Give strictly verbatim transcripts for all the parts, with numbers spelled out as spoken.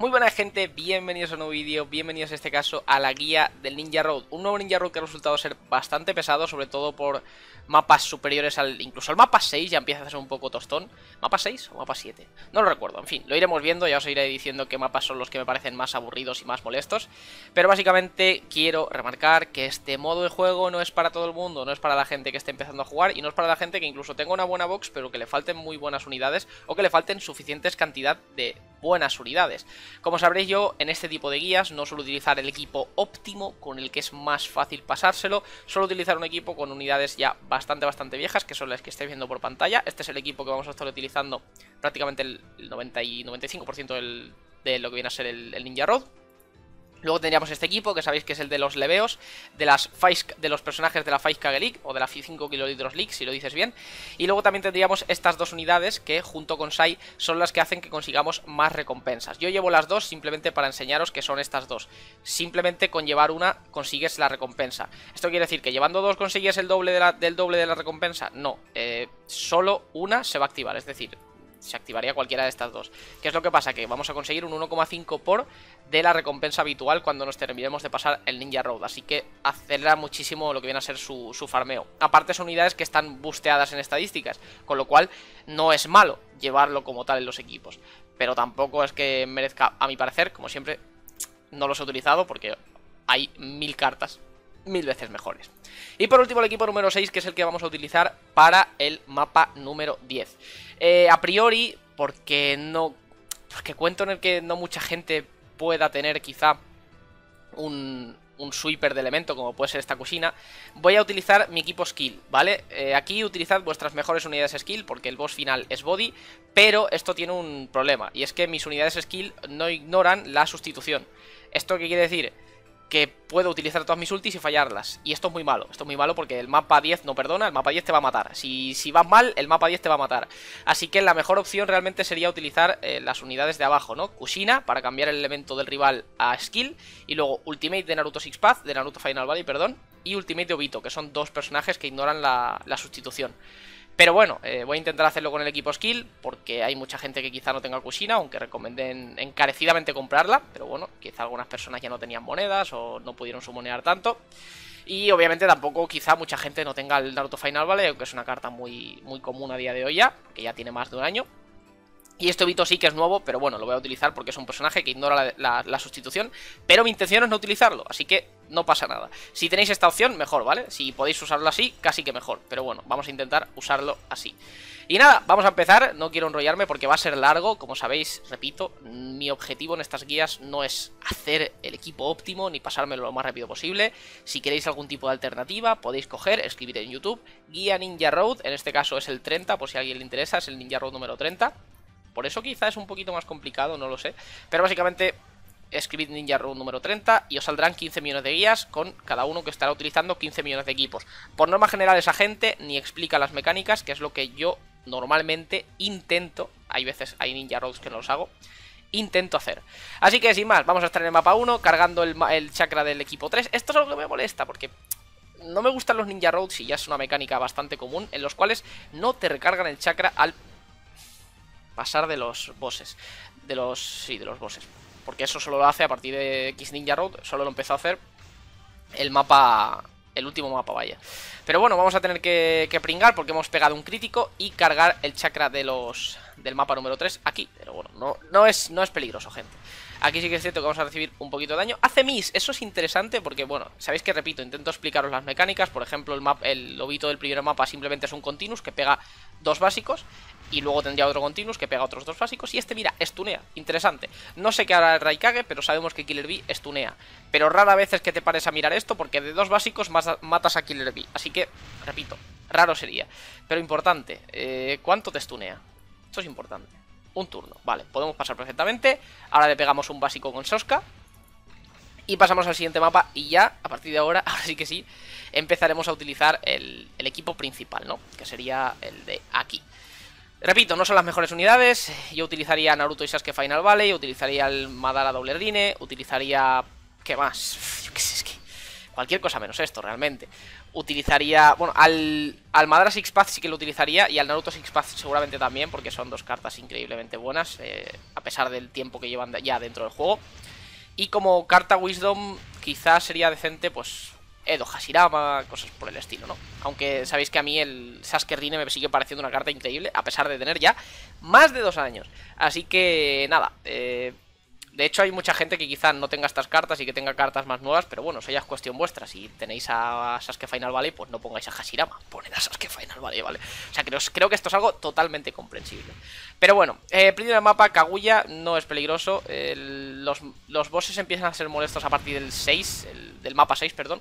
Muy buena gente, bienvenidos a un nuevo vídeo, bienvenidos en este caso a la guía del Ninja Road. Un nuevo Ninja Road que ha resultado ser bastante pesado, sobre todo por mapas superiores al... incluso al mapa seis ya empieza a ser un poco tostón. ¿Mapa seis o mapa siete? No lo recuerdo, en fin, lo iremos viendo, ya os iré diciendo qué mapas son los que me parecen más aburridos y más molestos. Pero básicamente quiero remarcar que este modo de juego no es para todo el mundo, no es para la gente que esté empezando a jugar y no es para la gente que incluso tenga una buena box pero que le falten muy buenas unidades o que le falten suficientes cantidad de buenas unidades. Como sabréis, yo en este tipo de guías no suelo utilizar el equipo óptimo con el que es más fácil pasárselo, suelo utilizar un equipo con unidades ya bastante bastante viejas, que son las que estáis viendo por pantalla. Este es el equipo que vamos a estar utilizando prácticamente el noventa y noventa y cinco por ciento del, de lo que viene a ser el, el Ninja Road. Luego tendríamos este equipo, que sabéis que es el de los leveos, de las Faisk, de los personajes de la Faiskage League, o de la cinco kilolitros League, si lo dices bien. Y luego también tendríamos estas dos unidades, que junto con Sai son las que hacen que consigamos más recompensas. Yo llevo las dos simplemente para enseñaros que son estas dos. Simplemente con llevar una consigues la recompensa. ¿Esto quiere decir que llevando dos consigues el doble de la, del doble de la recompensa? No, eh, solo una se va a activar, es decir... se activaría cualquiera de estas dos. ¿Qué es lo que pasa? Que vamos a conseguir un uno coma cinco por de la recompensa habitual cuando nos terminemos de pasar el Ninja Road. Así que acelera muchísimo lo que viene a ser su, su farmeo. Aparte son unidades que están busteadas en estadísticas, con lo cual no es malo llevarlo como tal en los equipos. Pero tampoco es que merezca, a mi parecer, como siempre, no los he utilizado porque hay mil cartas mil veces mejores. Y por último el equipo número seis, que es el que vamos a utilizar para el mapa número diez. eh, A priori, porque no... porque cuento en el que no mucha gente pueda tener quizá un... un sweeper de elemento como puede ser esta cocina, voy a utilizar mi equipo skill, ¿vale? Eh, aquí utilizad vuestras mejores unidades skill porque el boss final es body, pero esto tiene un problema, y es que mis unidades skill no ignoran la sustitución. ¿Esto qué quiere decir? Que puedo utilizar todas mis ultis y fallarlas. Y esto es muy malo, esto es muy malo porque el mapa diez no perdona, el mapa diez te va a matar. Si, si vas mal, el mapa diez te va a matar. Así que la mejor opción realmente sería utilizar eh, las unidades de abajo, ¿no? Kushina, para cambiar el elemento del rival a skill. Y luego Ultimate de Naruto Six Path, de Naruto Final Valley, perdón. Y Ultimate de Obito, que son dos personajes que ignoran la, la sustitución. Pero bueno, eh, voy a intentar hacerlo con el equipo skill, porque hay mucha gente que quizá no tenga Kushina, aunque recomienden encarecidamente comprarla. Pero bueno, quizá algunas personas ya no tenían monedas o no pudieron sumonear tanto. Y obviamente tampoco quizá mucha gente no tenga el Naruto Final Valley, aunque es una carta muy, muy común a día de hoy ya, que ya tiene más de un año. Y este Obito sí que es nuevo, pero bueno, lo voy a utilizar porque es un personaje que ignora la, la, la sustitución. Pero mi intención es no utilizarlo, así que no pasa nada. Si tenéis esta opción, mejor, ¿vale? Si podéis usarlo así, casi que mejor. Pero bueno, vamos a intentar usarlo así. Y nada, vamos a empezar, no quiero enrollarme porque va a ser largo. Como sabéis, repito, mi objetivo en estas guías no es hacer el equipo óptimo ni pasármelo lo más rápido posible. Si queréis algún tipo de alternativa, podéis coger, escribir en YouTube Guía Ninja Road, en este caso es el treinta, por si a alguien le interesa, es el Ninja Road número treinta. Por eso quizá es un poquito más complicado, no lo sé. Pero básicamente escribid Ninja Road número treinta y os saldrán quince millones de guías con cada uno que estará utilizando quince millones de equipos. Por norma general esa gente ni explica las mecánicas, que es lo que yo normalmente intento. Hay veces, hay Ninja Roads que no los hago. Intento hacer. Así que sin más, vamos a estar en el mapa uno cargando el, el chakra del equipo tres. Esto es algo que me molesta porque... no me gustan los Ninja Roads y ya es una mecánica bastante común, en los cuales no te recargan el chakra al pasar de los bosses. De los... sí, de los bosses. Porque eso solo lo hace a partir de X Ninja Road. Solo lo empezó a hacer el mapa... el último mapa, vaya. Pero bueno, vamos a tener que, que pringar porque hemos pegado un crítico y cargar el chakra de los... del mapa número tres aquí. Pero bueno, no, no, es, no es peligroso, gente. Aquí sí que es cierto que vamos a recibir un poquito de daño. Hace miss, eso es interesante porque, bueno, sabéis que, repito, intento explicaros las mecánicas. Por ejemplo, el, map, el lobito del primer mapa simplemente es un continuous que pega dos básicos. Y luego tendría otro continuous que pega otros dos básicos. Y este, mira, estunea, interesante. No sé qué hará el Raikage, pero sabemos que Killer Bee estunea. Pero rara vez es que te pares a mirar esto, porque de dos básicos matas a Killer Bee. Así que, repito, raro sería. Pero importante, eh, ¿cuánto te estunea? Esto es importante. Un turno, vale, podemos pasar perfectamente. Ahora le pegamos un básico con Soska y pasamos al siguiente mapa. Y ya, a partir de ahora, ahora sí que sí, empezaremos a utilizar el, el equipo principal, ¿no? Que sería el de aquí. Repito, no son las mejores unidades. Yo utilizaría Naruto y Sasuke Final Valley, utilizaría el Madara Doble Rine, utilizaría... ¿qué más? Yo qué sé, es que... Cualquier cosa menos esto, realmente. Utilizaría... Bueno, al, al Madara Six Path sí que lo utilizaría. Y al Naruto Six Path seguramente también, porque son dos cartas increíblemente buenas, eh, a pesar del tiempo que llevan ya dentro del juego. Y como carta Wisdom, quizás sería decente, pues... Edo Hashirama, cosas por el estilo, ¿no? Aunque sabéis que a mí el Sasuke Rine me sigue pareciendo una carta increíble, a pesar de tener ya más de dos años. Así que, nada, eh, de hecho hay mucha gente que quizá no tenga estas cartas y que tenga cartas más nuevas, pero bueno, eso ya es cuestión vuestra. Si tenéis a Sasuke Final Valley, pues no pongáis a Hashirama, poned a Sasuke Final Valley, ¿vale? O sea, creo, creo que esto es algo totalmente comprensible. Pero bueno, eh, principio del mapa, Kaguya no es peligroso, eh, los, los bosses empiezan a ser molestos a partir del seis, el, del mapa seis, perdón.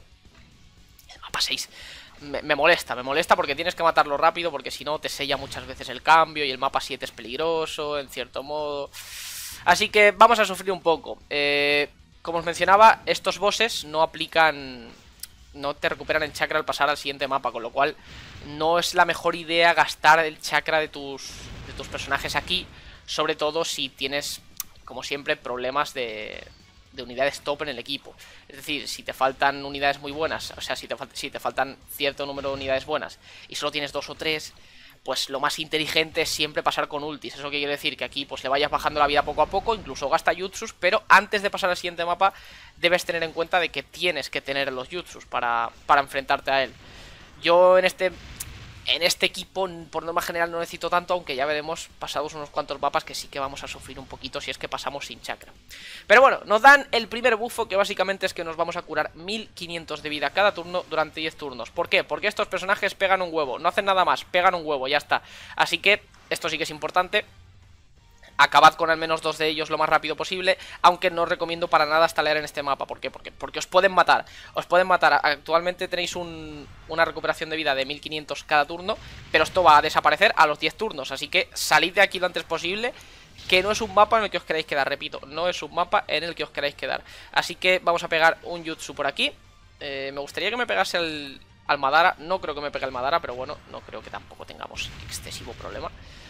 Mapa seis me, me molesta, me molesta porque tienes que matarlo rápido, porque si no te sella muchas veces el cambio. Y el mapa siete es peligroso, en cierto modo. Así que vamos a sufrir un poco. eh, Como os mencionaba, estos bosses no aplican, no te recuperan el chakra al pasar al siguiente mapa, con lo cual no es la mejor idea gastar el chakra de tus, de tus personajes aquí. Sobre todo si tienes, como siempre, problemas de... de unidades top en el equipo. Es decir, si te faltan unidades muy buenas, o sea, si te, fal si te faltan cierto número de unidades buenas y solo tienes dos o tres, pues lo más inteligente es siempre pasar con ultis. Eso que quiere decir que aquí pues le vayas bajando la vida poco a poco, incluso gasta jutsus, pero antes de pasar al siguiente mapa debes tener en cuenta de que tienes que tener los jutsus para, para enfrentarte a él. Yo en este... En este equipo, por norma general, no necesito tanto, aunque ya veremos pasados unos cuantos mapas que sí que vamos a sufrir un poquito si es que pasamos sin chakra. Pero bueno, nos dan el primer bufo, que básicamente es que nos vamos a curar mil quinientos de vida cada turno durante diez turnos. ¿Por qué? Porque estos personajes pegan un huevo, no hacen nada más, pegan un huevo, ya está. Así que esto sí que es importante. Acabad con al menos dos de ellos lo más rápido posible, aunque no os recomiendo para nada estalear en este mapa. ¿Por qué? Porque, porque os pueden matar. Os pueden matar. Actualmente tenéis un, una recuperación de vida de mil quinientos cada turno, pero esto va a desaparecer a los diez turnos. Así que salid de aquí lo antes posible, que no es un mapa en el que os queráis quedar. Repito, no es un mapa en el que os queráis quedar. Así que vamos a pegar un jutsu por aquí. eh, Me gustaría que me pegase al, al Madara. No creo que me pegue el Madara, pero bueno, no creo que tampoco tengamos excesivo problema.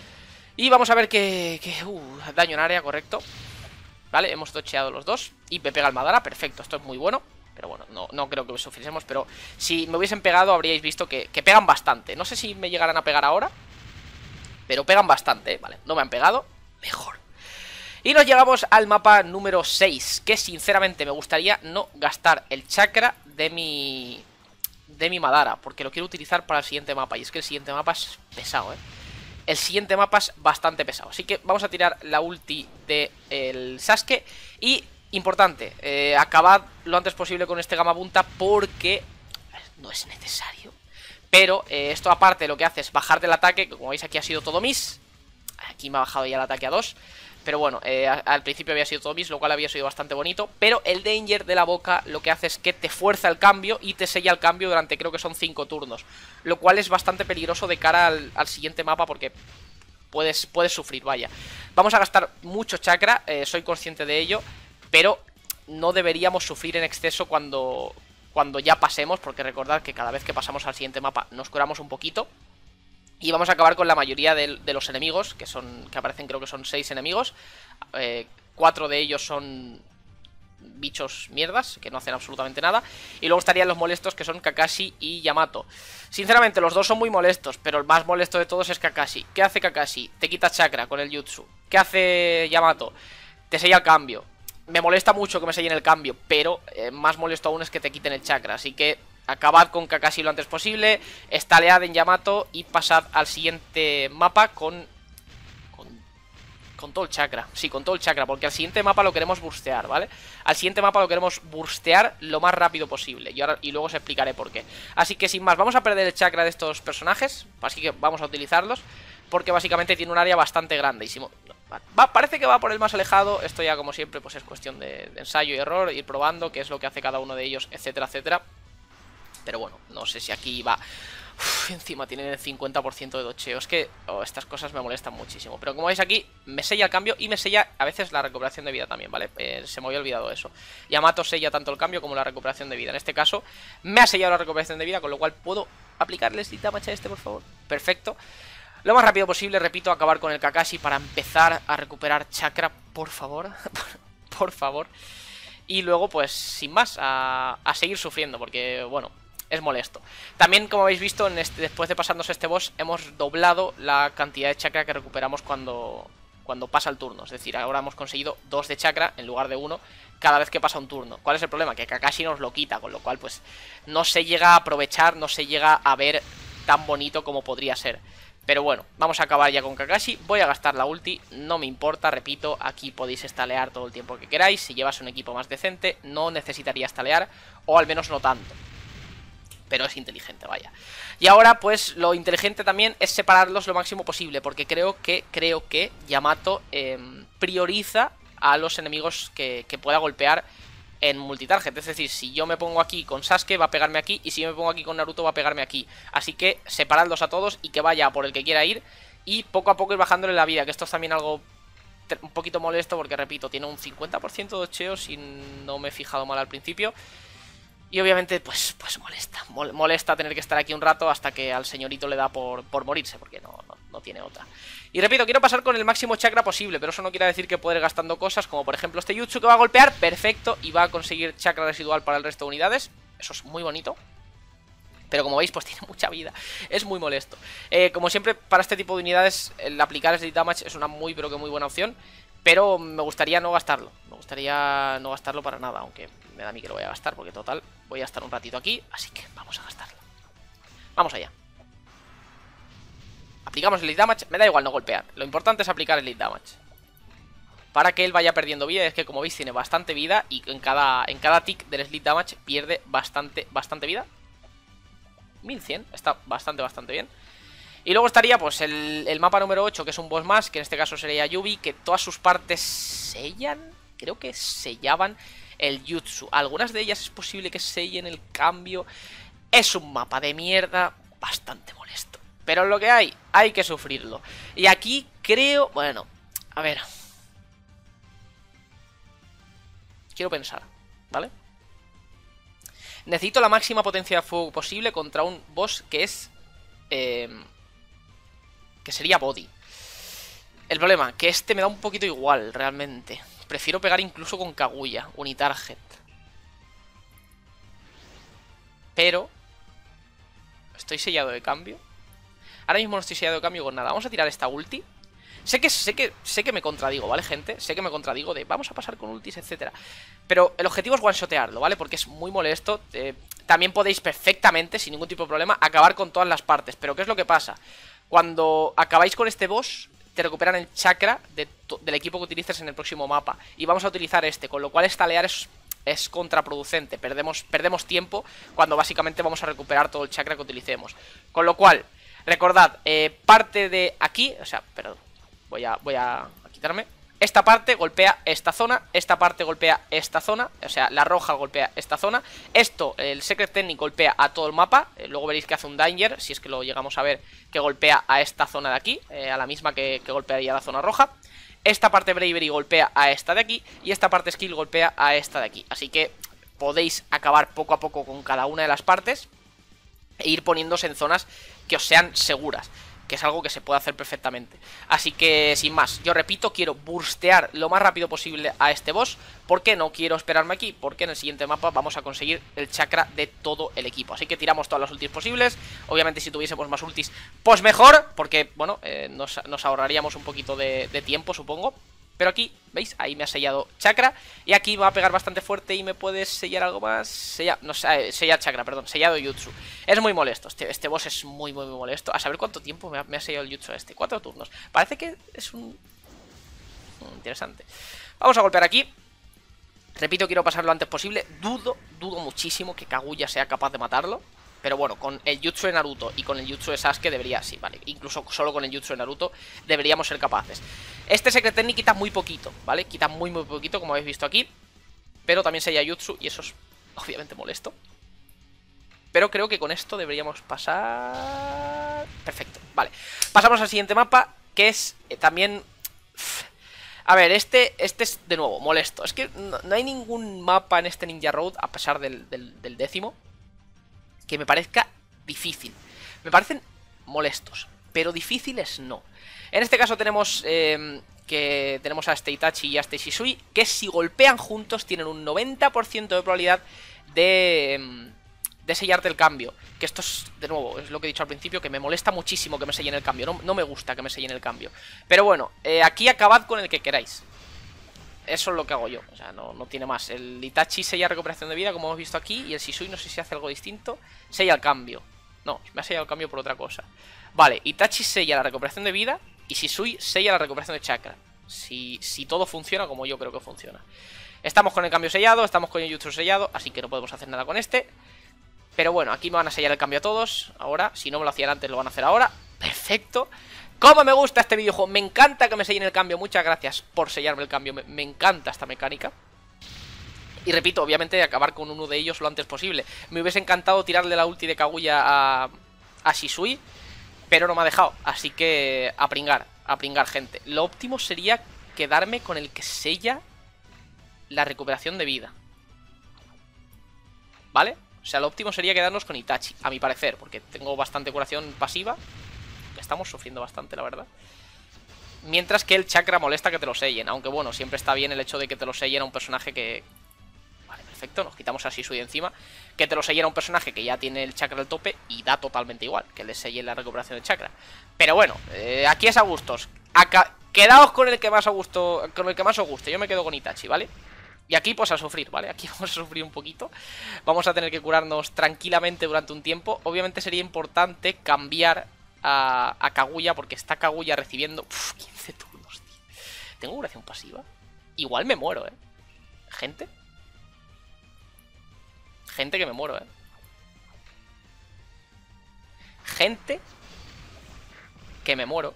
Y vamos a ver que... que uh, daño en área, correcto. Vale, hemos tocheado los dos. Y me pega el Madara, perfecto, esto es muy bueno. Pero bueno, no, no creo que sufriésemos. Pero si me hubiesen pegado habríais visto que, que pegan bastante. No sé si me llegarán a pegar ahora, pero pegan bastante, vale, no me han pegado, mejor. Y nos llegamos al mapa número seis, que sinceramente me gustaría no gastar el chakra de mi... de mi Madara, porque lo quiero utilizar para el siguiente mapa. Y es que el siguiente mapa es pesado, eh El siguiente mapa es bastante pesado. Así que vamos a tirar la ulti del Sasuke. Y, importante, eh, acabad lo antes posible con este Gamabunta, porque no es necesario. Pero eh, esto aparte lo que hace es bajarte el ataque, que como veis aquí ha sido todo miss. Aquí me ha bajado ya el ataque a dos. Pero bueno, eh, al principio había sido todo miss, lo cual había sido bastante bonito. Pero el danger de la boca lo que hace es que te fuerza el cambio y te sella el cambio durante creo que son cinco turnos. Lo cual es bastante peligroso de cara al, al siguiente mapa, porque puedes, puedes sufrir, vaya. Vamos a gastar mucho chakra, eh, soy consciente de ello, pero no deberíamos sufrir en exceso cuando, cuando ya pasemos, porque recordad que cada vez que pasamos al siguiente mapa nos curamos un poquito. Y vamos a acabar con la mayoría de, de los enemigos, que son que aparecen, creo que son seis enemigos. Eh, cuatro de ellos son bichos mierdas, que no hacen absolutamente nada. Y luego estarían los molestos, que son Kakashi y Yamato. Sinceramente, los dos son muy molestos, pero el más molesto de todos es Kakashi. ¿Qué hace Kakashi? Te quita chakra con el jutsu. ¿Qué hace Yamato? Te sella el cambio. Me molesta mucho que me sellen el cambio, pero eh, más molesto aún es que te quiten el chakra. Así que acabad con Kakashi lo antes posible, estalead en Yamato y pasad al siguiente mapa con, con con todo el chakra. Sí, con todo el chakra, porque al siguiente mapa lo queremos burstear, ¿vale? Al siguiente mapa lo queremos burstear lo más rápido posible, y, ahora, y luego os explicaré por qué. Así que sin más, vamos a perder el chakra de estos personajes, así que vamos a utilizarlos, porque básicamente tiene un área bastante grande. Y si, va, parece que va por el más alejado. Esto ya, como siempre, pues es cuestión de, de ensayo y error, ir probando qué es lo que hace cada uno de ellos, etcétera, etcétera. Pero bueno, no sé si aquí va... Uf, encima tienen el cincuenta por ciento de docheo. Es que oh, estas cosas me molestan muchísimo. Pero como veis aquí, me sella el cambio y me sella a veces la recuperación de vida también, ¿vale? Eh, se me había olvidado eso. Yamato sella tanto el cambio como la recuperación de vida. En este caso, me ha sellado la recuperación de vida, con lo cual puedo aplicarle Sleep Damage a este, por favor. Perfecto. Lo más rápido posible, repito, acabar con el Kakashi para empezar a recuperar chakra, por favor. Por favor. Y luego, pues, sin más, a, a seguir sufriendo, porque, bueno, es molesto. También, como habéis visto, en este, después de pasarnos este boss, hemos doblado la cantidad de chakra que recuperamos cuando, cuando pasa el turno. Es decir, ahora hemos conseguido dos de chakra en lugar de uno cada vez que pasa un turno. ¿Cuál es el problema? Que Kakashi nos lo quita, con lo cual, pues, no se llega a aprovechar, no se llega a ver tan bonito como podría ser. Pero bueno, vamos a acabar ya con Kakashi. Voy a gastar la ulti, no me importa, repito, aquí podéis estalear todo el tiempo que queráis. Si llevas un equipo más decente, no necesitaría estalear, o al menos no tanto. Pero es inteligente, vaya. Y ahora, pues, lo inteligente también es separarlos lo máximo posible, porque creo que, creo que Yamato eh, prioriza a los enemigos que, que pueda golpear en multitarget. Es decir, si yo me pongo aquí con Sasuke, va a pegarme aquí, y si yo me pongo aquí con Naruto, va a pegarme aquí. Así que separadlos a todos y que vaya por el que quiera ir, y poco a poco ir bajándole la vida, que esto es también algo un poquito molesto, porque repito, tiene un cincuenta por ciento de ocheo, si no me he fijado mal al principio. Y obviamente, pues, pues molesta, molesta tener que estar aquí un rato hasta que al señorito le da por, por morirse, porque no, no, no tiene otra. Y repito, quiero pasar con el máximo chakra posible, pero eso no quiere decir que pueda ir gastando cosas, como por ejemplo este jutsu que va a golpear, perfecto, y va a conseguir chakra residual para el resto de unidades. Eso es muy bonito. Pero como veis, pues tiene mucha vida. Es muy molesto. Eh, como siempre, para este tipo de unidades, el aplicar Sleep Damage es una muy, pero que muy buena opción. Pero me gustaría no gastarlo. Me gustaría no gastarlo para nada, aunque me da a mí que lo voy a gastar, porque total, voy a estar un ratito aquí. Así que vamos a gastarlo. Vamos allá. Aplicamos el Sleep Damage. Me da igual no golpear. Lo importante es aplicar el Sleep Damage, para que él vaya perdiendo vida. Y es que, como veis, tiene bastante vida. Y en cada, en cada tick del Sleep Damage pierde bastante, bastante vida. mil cien, está bastante, bastante bien. Y luego estaría, pues, el, el mapa número ocho, que es un boss más, que en este caso sería Yubi, que todas sus partes sellan, creo que sellaban el jutsu. Algunas de ellas es posible que sellen el cambio. Es un mapa de mierda, bastante molesto. Pero lo que hay, hay que sufrirlo. Y aquí creo, bueno, a ver. Quiero pensar, ¿vale? Necesito la máxima potencia de fuego posible contra un boss que es... Eh, que sería Body. El problema, que este me da un poquito igual, realmente. Prefiero pegar incluso con Kaguya, Unitarget. Pero... ¿estoy sellado de cambio? Ahora mismo no estoy sellado de cambio con nada. Vamos a tirar esta ulti. Sé que, sé que, sé que me contradigo, ¿vale, gente? Sé que me contradigo de vamos a pasar con ultis, etcétera. Pero el objetivo es one-shotearlo, ¿vale? Porque es muy molesto. Eh, también podéis perfectamente, sin ningún tipo de problema, acabar con todas las partes. Pero ¿qué es lo que pasa? Cuando acabáis con este boss, te recuperan el chakra de del equipo que utilices en el próximo mapa. Y vamos a utilizar este, con lo cual estalear es... es contraproducente, perdemos, perdemos tiempo cuando básicamente vamos a recuperar todo el chakra que utilicemos. Con lo cual, recordad, eh, parte de aquí, o sea, perdón, voy a, voy a, a quitarme. Esta parte golpea esta zona, esta parte golpea esta zona, o sea, la roja golpea esta zona. Esto, el Secret Technique golpea a todo el mapa, eh, luego veréis que hace un Danger, si es que lo llegamos a ver, que golpea a esta zona de aquí, eh, a la misma que, que golpearía la zona roja. Esta parte Bravery golpea a esta de aquí, y esta parte Skill golpea a esta de aquí. Así que podéis acabar poco a poco con cada una de las partes e ir poniéndose en zonas que os sean seguras, que es algo que se puede hacer perfectamente. Así que, sin más, yo repito, quiero burstear lo más rápido posible a este boss. ¿Por qué no quiero esperarme aquí? Porque en el siguiente mapa vamos a conseguir el chakra de todo el equipo. Así que tiramos todas las ultis posibles. Obviamente si tuviésemos más ultis, pues mejor, porque, bueno, eh, nos, nos ahorraríamos un poquito de, de tiempo, supongo. Pero aquí, ¿veis? Ahí me ha sellado chakra. Y aquí va a pegar bastante fuerte y me puede sellar algo más. Sella, no sé, sellar chakra, perdón, sellado jutsu. Es muy molesto, este, este boss es muy, muy, muy molesto. A saber cuánto tiempo me ha, me ha sellado el jutsu este. Cuatro turnos. Parece que es un... interesante. Vamos a golpear aquí. Repito, quiero pasar lo antes posible. Dudo, dudo muchísimo que Kaguya sea capaz de matarlo. Pero bueno, con el jutsu de Naruto y con el jutsu de Sasuke debería, sí, vale, incluso solo con el jutsu de Naruto deberíamos ser capaces. Este Secret Technique quita muy poquito, ¿vale? Quita muy muy poquito, como habéis visto aquí. Pero también sella jutsu y eso es obviamente molesto. Pero creo que con esto deberíamos pasar... perfecto, vale. Pasamos al siguiente mapa, que es eh, también... A ver, este, este es de nuevo molesto. Es que no, no hay ningún mapa en este Ninja Road, a pesar del, del, del décimo, que me parezca difícil. Me parecen molestos, pero difíciles no. En este caso tenemos eh, que tenemos a este Itachi y a este Shisui, que si golpean juntos tienen un noventa por ciento de probabilidad de, de sellarte el cambio. Que esto es, de nuevo, es lo que he dicho al principio, que me molesta muchísimo que me sellen el cambio. No, no me gusta que me sellen el cambio. Pero bueno, eh, aquí acabad con el que queráis. Eso es lo que hago yo, o sea, no, no tiene más. El Itachi sella recuperación de vida, como hemos visto aquí, y el Shisui no sé si hace algo distinto. Sella el cambio. No, me ha sellado el cambio por otra cosa. Vale, Itachi sella la recuperación de vida y Shisui sella la recuperación de chakra. Si, si todo funciona como yo creo que funciona. Estamos con el cambio sellado, estamos con el jutsu sellado, así que no podemos hacer nada con este. Pero bueno, aquí me van a sellar el cambio a todos. Ahora, si no me lo hacían antes, lo van a hacer ahora. Perfecto. ¡Cómo me gusta este videojuego! Me encanta que me sellen el cambio. Muchas gracias por sellarme el cambio. Me, me encanta esta mecánica. Y repito, obviamente acabar con uno de ellos lo antes posible. Me hubiese encantado tirarle la ulti de Kaguya a, a Shisui, pero no me ha dejado. Así que a pringar, a pringar, gente. Lo óptimo sería quedarme con el que sella la recuperación de vida, ¿vale? O sea, lo óptimo sería quedarnos con Itachi, a mi parecer, porque tengo bastante curación pasiva. Estamos sufriendo bastante, la verdad. Mientras que el chakra molesta que te lo sellen. Aunque bueno, siempre está bien el hecho de que te lo sellen a un personaje que... Vale, perfecto, nos quitamos a Shisui de encima. Que te lo sellen a un personaje que ya tiene el chakra al tope y da totalmente igual que le sellen la recuperación del chakra. Pero bueno, eh, aquí es a gustos. Acá... Quedaos con el que más a gusto, con el que más os guste. Yo me quedo con Itachi, ¿vale? Y aquí pues a sufrir, ¿vale? Aquí vamos a sufrir un poquito. Vamos a tener que curarnos tranquilamente durante un tiempo. Obviamente sería importante cambiar a, a Kaguya, porque está Kaguya recibiendo uf, quince turnos, tío. ¿Tengo curación pasiva? Igual me muero, ¿eh? Gente. Gente que me muero, ¿eh? Gente que me muero.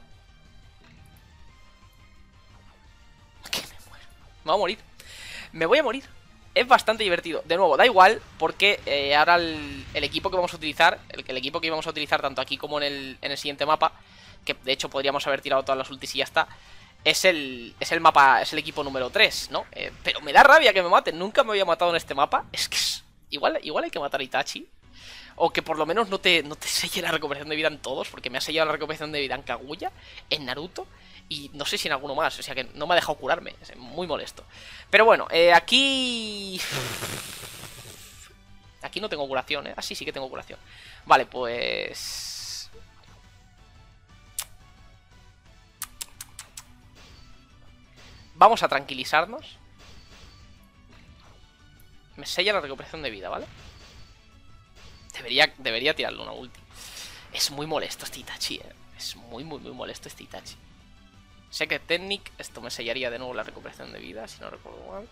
Que me muero. Me voy a morir. Me voy a morir. Es bastante divertido. De nuevo, da igual, porque eh, ahora el, el equipo que vamos a utilizar, el, el equipo que íbamos a utilizar tanto aquí como en el, en el siguiente mapa, que de hecho podríamos haber tirado todas las ultis y ya está, es el, es el mapa, es el equipo número tres, ¿no? Eh, pero me da rabia que me maten. Nunca me había matado en este mapa. Es que es, igual, igual hay que matar a Itachi. O que por lo menos no te, no te selle la recuperación de vida en todos, porque me ha sellado la recuperación de vida en Kaguya, en Naruto, y no sé si en alguno más. O sea que no me ha dejado curarme. Es muy molesto. Pero bueno, eh, aquí... Aquí no tengo curación, ¿eh? Ah, sí, sí que tengo curación. Vale, pues... Vamos a tranquilizarnos. Me sella la recuperación de vida, ¿vale? Debería, debería tirarle una ulti. Es muy molesto este Itachi, ¿eh? Es muy, muy, muy molesto este Itachi. Secret Technique, esto me sellaría de nuevo la recuperación de vida, si no recuerdo mal.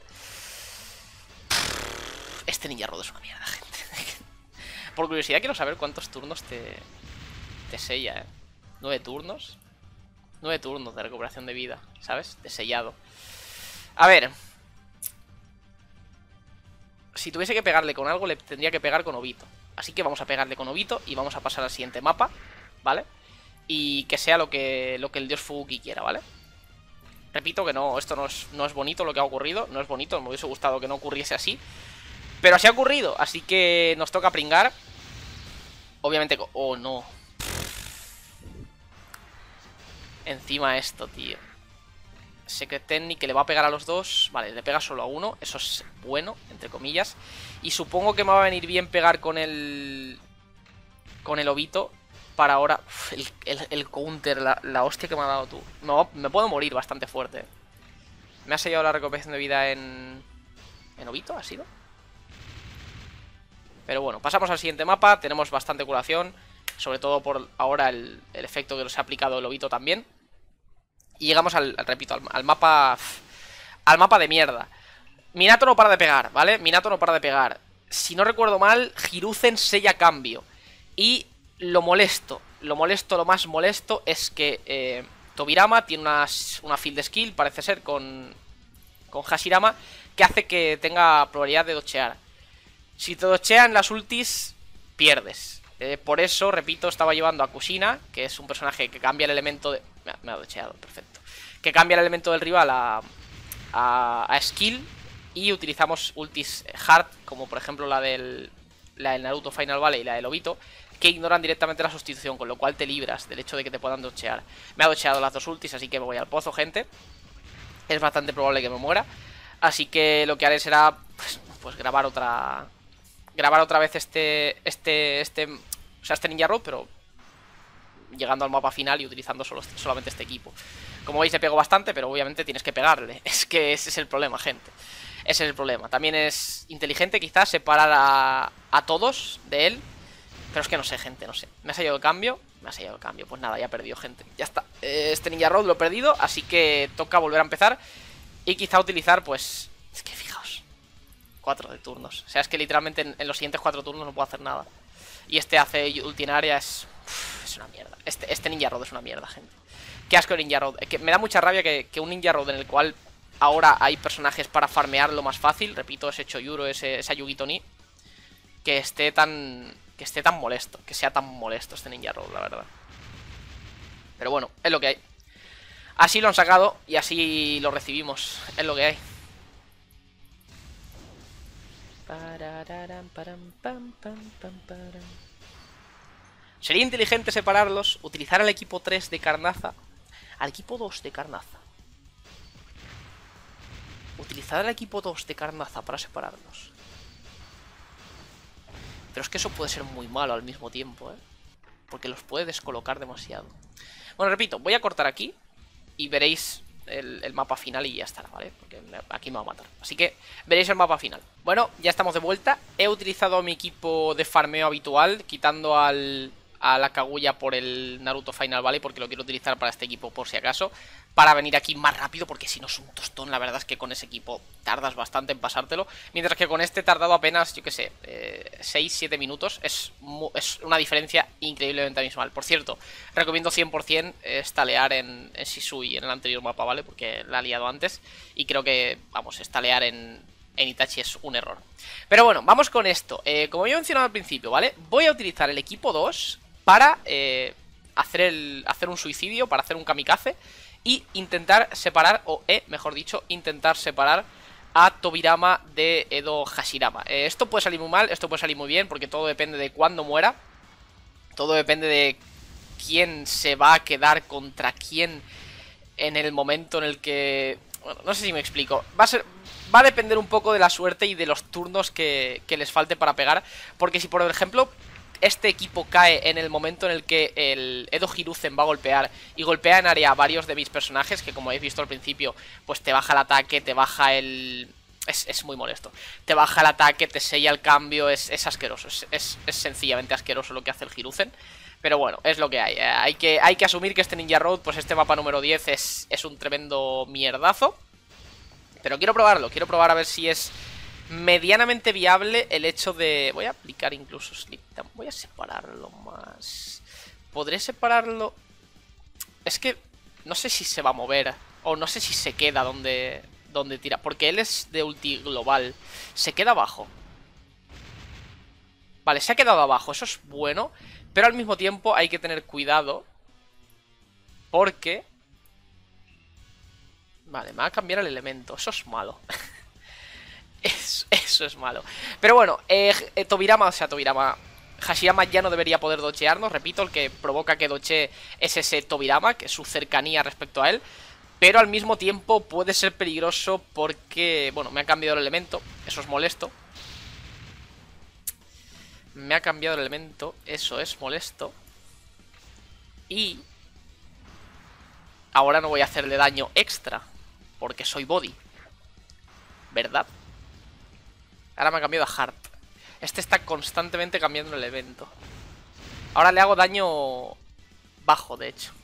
Este Ninja Road es una mierda, gente. Por curiosidad quiero saber cuántos turnos te, te sella, ¿eh? ¿Nueve turnos? Nueve turnos de recuperación de vida, ¿sabes? De sellado. A ver. Si tuviese que pegarle con algo, le tendría que pegar con Obito. Así que vamos a pegarle con Obito y vamos a pasar al siguiente mapa, ¿vale? Y que sea lo que, lo que el dios Fubuki quiera, ¿vale? Repito que no, esto no es, no es bonito lo que ha ocurrido. No es bonito, me hubiese gustado que no ocurriese así. Pero así ha ocurrido, así que nos toca pringar. Obviamente... Oh, no. Encima esto, tío. Secret Technique que le va a pegar a los dos. Vale, le pega solo a uno. Eso es bueno, entre comillas. Y supongo que me va a venir bien pegar con el... Con el Obito. Para ahora... Uf, el, el, el counter, la, la hostia que me ha dado tú. Me, va, me puedo morir bastante fuerte. Me ha sellado la recuperación de vida en... ¿En Obito ha sido? Pero bueno, pasamos al siguiente mapa. Tenemos bastante curación. Sobre todo por ahora el, el efecto que nos ha aplicado el Obito también. Y llegamos al, al repito, al, al mapa... Al mapa de mierda. Minato no para de pegar, ¿vale? Minato no para de pegar. Si no recuerdo mal, Hiruzen sella cambio. Y lo molesto, lo molesto, lo más molesto es que eh, Tobirama tiene una, una field skill, parece ser, con, con Hashirama, que hace que tenga probabilidad de dochear. Si te dochean las ultis, pierdes. Eh, por eso, repito, estaba llevando a Kushina, que es un personaje que cambia el elemento de... Me ha, me ha docheado, perfecto. Que cambia el elemento del rival a, a, a skill. Y utilizamos ultis hard, como por ejemplo la del, la del Naruto Final Valley y la del Obito, que ignoran directamente la sustitución, con lo cual te libras del hecho de que te puedan dochear. Me ha docheado las dos ultis, así que me voy al pozo, gente. es bastante probable que me muera. Así que lo que haré será pues, pues grabar otra grabar otra vez este este este o sea, este Ninja Road, pero llegando al mapa final y utilizando solo, solamente este equipo. Como veis, le pego bastante, pero obviamente tienes que pegarle. Es que ese es el problema, gente. Ese es el problema. También es inteligente quizás separar a, a todos de él. Pero es que no sé, gente, no sé. Me ha salido el cambio. Me ha salido el cambio. Pues nada, ya he perdido, gente. Ya está. Este Ninja Road lo he perdido, así que toca volver a empezar. Y quizá utilizar, pues... Es que fijaos. Cuatro de turnos. O sea, es que literalmente en, en los siguientes cuatro turnos no puedo hacer nada. Y este hace ultinaria, es... Uf, es una mierda. Este, este Ninja Road es una mierda, gente. Qué asco de Ninja Road. Que me da mucha rabia que, que un Ninja Road en el cual ahora hay personajes para farmearlo más fácil. Repito, ese Choyuro, ese, ese Yugito Ni. Que esté tan... Que esté tan molesto. Que sea tan molesto este Ninja Road, la verdad. Pero bueno, es lo que hay. Así lo han sacado y así lo recibimos. Es lo que hay. Sería inteligente separarlos, utilizar al equipo tres de Carnaza, al equipo dos de Carnaza. Utilizar al equipo dos de Carnaza para separarlos. Pero es que eso puede ser muy malo al mismo tiempo, ¿eh? Porque los puede descolocar demasiado. Bueno, repito, voy a cortar aquí y veréis el, el mapa final y ya estará, ¿vale? Porque aquí me va a matar. Así que veréis el mapa final. Bueno, ya estamos de vuelta. He utilizado mi equipo de farmeo habitual, quitando al... a la Kaguya por el Naruto Final Valley, porque lo quiero utilizar para este equipo por si acaso, para venir aquí más rápido, porque si no es un tostón. La verdad es que con ese equipo tardas bastante en pasártelo, mientras que con este he tardado apenas, yo que sé, eh, seis siete minutos. Es, es una diferencia increíblemente abismal. Por cierto, recomiendo cien por cien estalear en, en Shisui, en el anterior mapa, ¿vale? Porque la he liado antes, y creo que, vamos, estalear en... en Itachi es un error. Pero bueno, vamos con esto. eh, Como yo he mencionado al principio, ¿vale? Voy a utilizar el equipo dos para eh, hacer, el, hacer un suicidio, para hacer un kamikaze y intentar separar, o eh, mejor dicho, intentar separar a Tobirama de Edo Hashirama. eh, Esto puede salir muy mal, esto puede salir muy bien, porque todo depende de cuándo muera. Todo depende de quién se va a quedar contra quién en el momento en el que... Bueno, no sé si me explico. Va a ser... Va a depender un poco de la suerte y de los turnos que, que les falte para pegar. Porque si por ejemplo este equipo cae en el momento en el que el Edo Hiruzen va a golpear y golpea en área a varios de mis personajes, que como habéis visto al principio, pues te baja el ataque, te baja el... Es, es muy molesto. Te baja el ataque, te sella el cambio, es, es asqueroso. Es, es, es sencillamente asqueroso lo que hace el Hiruzen. Pero bueno, es lo que hay. Eh, hay, que, hay que asumir que este Ninja Road, pues este mapa número diez es, es un tremendo mierdazo. Pero quiero probarlo, quiero probar a ver si es medianamente viable el hecho de... Voy a aplicar incluso Sleep Down. Voy a separarlo más. ¿Podré separarlo? Es que no sé si se va a mover o no sé si se queda donde, donde tira. Porque él es de ulti global. Se queda abajo. Vale, se ha quedado abajo, eso es bueno. Pero al mismo tiempo hay que tener cuidado, porque... Vale, me va a cambiar el elemento. Eso es malo. eso, eso es malo. Pero bueno, eh, eh, Tobirama, o sea, Tobirama... Hashirama ya no debería poder dochearnos. Repito, el que provoca que doche es ese Tobirama, que es su cercanía respecto a él. Pero al mismo tiempo puede ser peligroso porque... Bueno, me ha cambiado el elemento. Eso es molesto. Me ha cambiado el elemento. Eso es molesto. Y... ahora no voy a hacerle daño extra, porque soy body, ¿verdad? Ahora me ha cambiado a Heart. Este está constantemente cambiando el evento. Ahora le hago daño bajo, de hecho.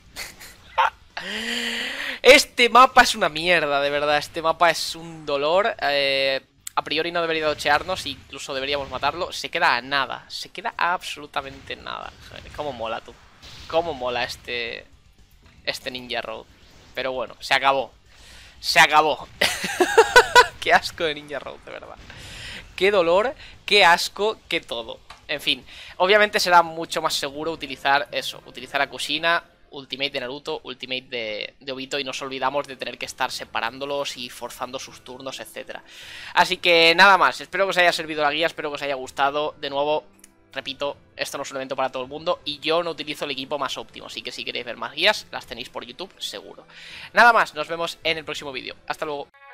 Este mapa es una mierda, de verdad. Este mapa es un dolor. eh, A priori no debería dochearnos, incluso deberíamos matarlo. Se queda a nada, se queda a absolutamente nada. Joder, cómo mola, tú. Cómo mola este... Este Ninja Road. Pero bueno, se acabó. Se acabó. Qué asco de Ninja Road, de verdad. Qué dolor, qué asco, qué todo. En fin, obviamente será mucho más seguro utilizar eso. Utilizar a Kushina, Ultimate de Naruto, Ultimate de, de Obito. Y nos olvidamos de tener que estar separándolos y forzando sus turnos, etcétera. Así que nada más, espero que os haya servido la guía, espero que os haya gustado. De nuevo... repito, esto no es un evento para todo el mundo y yo no utilizo el equipo más óptimo, así que si queréis ver más guías, las tenéis por YouTube seguro. Nada más, nos vemos en el próximo vídeo. Hasta luego.